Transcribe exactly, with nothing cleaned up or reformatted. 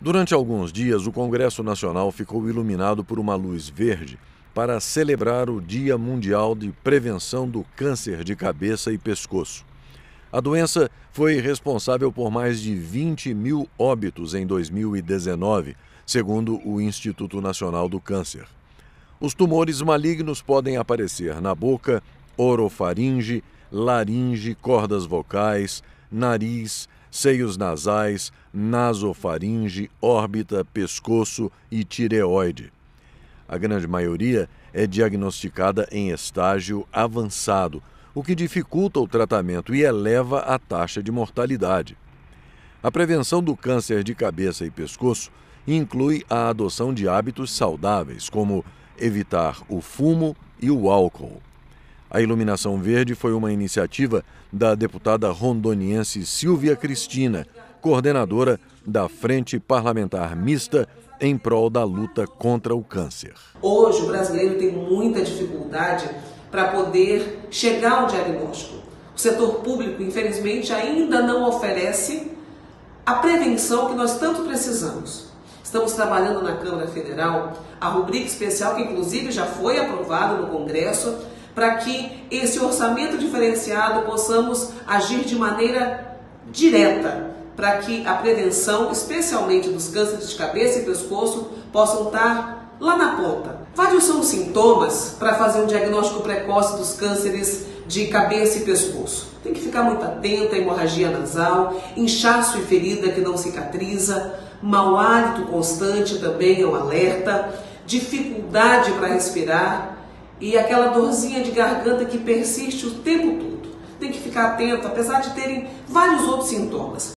Durante alguns dias, o Congresso Nacional ficou iluminado por uma luz verde para celebrar o Dia Mundial de Prevenção do Câncer de Cabeça e Pescoço. A doença foi responsável por mais de vinte mil óbitos em dois mil e dezenove, segundo o Instituto Nacional do Câncer. Os tumores malignos podem aparecer na boca, orofaringe, laringe, cordas vocais, nariz, seios nasais, nasofaringe, órbita, pescoço e tireoide. A grande maioria é diagnosticada em estágio avançado, o que dificulta o tratamento e eleva a taxa de mortalidade. A prevenção do câncer de cabeça e pescoço inclui a adoção de hábitos saudáveis, como evitar o fumo e o álcool. A iluminação verde foi uma iniciativa da deputada rondoniense Silvia Cristina, coordenadora da Frente Parlamentar Mista em prol da luta contra o câncer. Hoje o brasileiro tem muita dificuldade para poder chegar ao diagnóstico. O setor público, infelizmente, ainda não oferece a prevenção que nós tanto precisamos. Estamos trabalhando na Câmara Federal a rubrica especial, que inclusive já foi aprovada no Congresso, para que esse orçamento diferenciado possamos agir de maneira direta, para que a prevenção, especialmente dos cânceres de cabeça e pescoço, possam estar lá na ponta. Vários são os sintomas para fazer um diagnóstico precoce dos cânceres de cabeça e pescoço. Tem que ficar muito atento à hemorragia nasal, inchaço e ferida que não cicatriza, mau hálito constante também é um alerta, dificuldade para respirar e aquela dorzinha de garganta que persiste o tempo todo. Tem que ficar atento, apesar de terem vários outros sintomas.